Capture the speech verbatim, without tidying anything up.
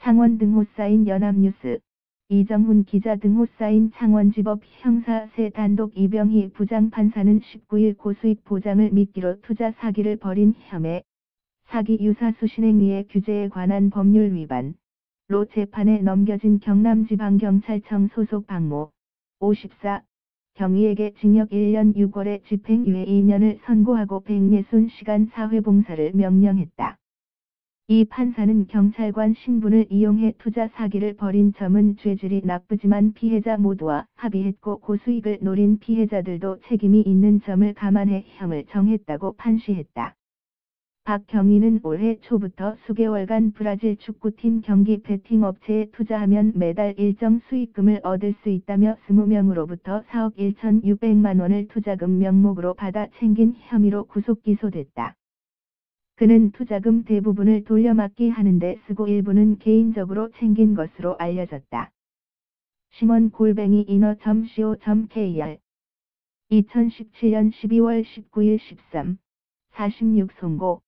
창원 등호 쌓인 연합뉴스. 이정훈 기자 등호 쌓인 창원지법 형사세 단독 이병희 부장판사는 십구 일 고수익 보장을 미끼로 투자 사기를 벌인 혐의, 사기 유사수신행위의 규제에 관한 법률 위반로 재판에 넘겨진 경남지방경찰청 소속 박모, 오십사, 경위에게 징역 일 년 육 월에 집행유예 이 년을 선고하고 백육십 시간 사회봉사를 명령했다. 이 판사는 경찰관 신분을 이용해 투자 사기를 벌인 점은 죄질이 나쁘지만 피해자 모두와 합의했고 고수익을 노린 피해자들도 책임이 있는 점을 감안해 형을 정했다고 판시했다. 박 경위는 올해 초부터 수개월간 브라질 축구팀 경기 베팅 업체에 투자하면 매달 일정 수익금을 얻을 수 있다며 이십 명으로부터 사억 천육백만 원을 투자금 명목으로 받아 챙긴 혐의로 구속 기소됐다. 그는 투자금 대부분을 돌려막기 하는데 쓰고 일부는 개인적으로 챙긴 것으로 알려졌다. 심원 골뱅이 인어 점 씨오 점 케이알 이천십칠 년 십이 월 십구 일 십삼, 사십육 송고